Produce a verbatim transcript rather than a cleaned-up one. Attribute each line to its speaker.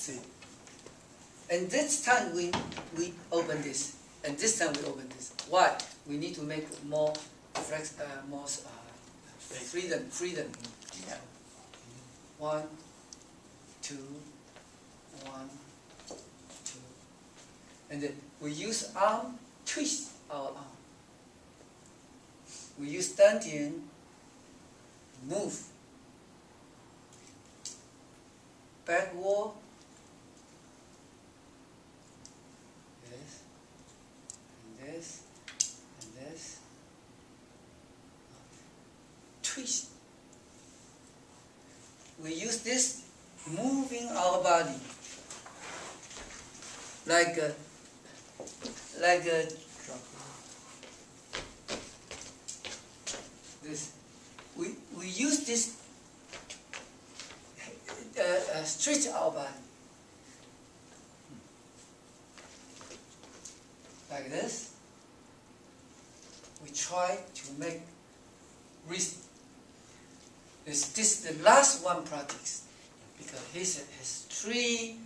Speaker 1: See. And this time we we open this, and this time we open this. Why? We need to make more flex, uh, more uh, freedom, freedom. Yeah. One, two, one, two, and then we use arm twist our arm. We use dantian move backward. This and this and this. Twist. We use this moving our body like a, like a, this. We we use this uh, uh, stretch our body like this. We try to make wrist. This this the last one practice because he has three